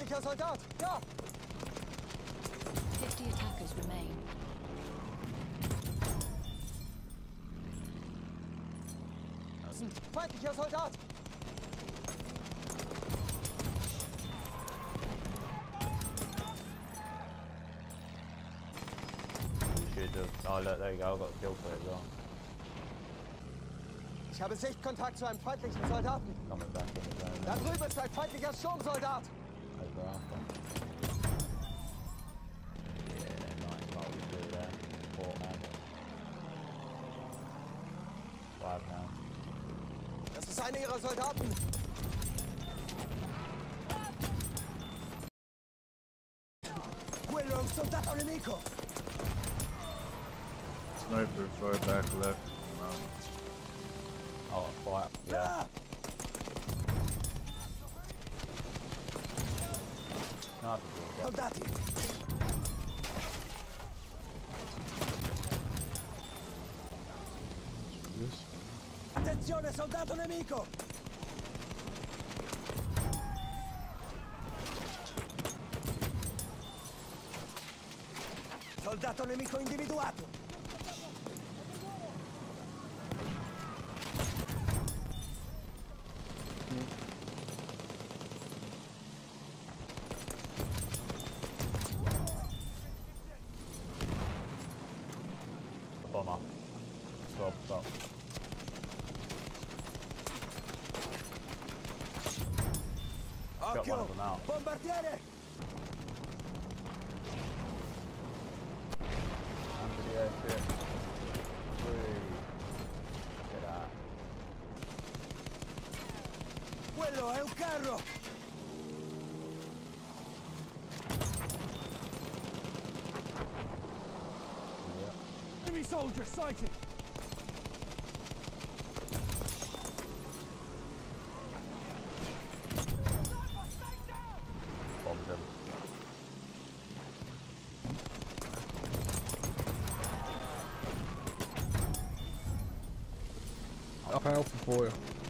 Feindlicher Soldat! Ja! 50 attackers remain. Feindlicher Soldat! Oh look, there you go, I got a kill for it as well. Ich habe Sichtkontakt zu einem feindlichen Soldaten. Coming back in the zone. Da drüben ist ein feindlicher Sturmsoldat. Over after. Yeah, nice what we do there. 4 man. 5 now. Das ist einer ihrer Soldaten. Quello è un soldato nemico. Sniper far back left. Oh, fire. Yeah. Not good. Soldati. Attenzione, soldato nemico. Soldato nemico individuato. Bomber. Stop. Got one of them out. Bombardiere! Under the airship. Get out. Quello è un carro! Yeah. Enemy soldier sighted! Bombed him. Up Alpha for you.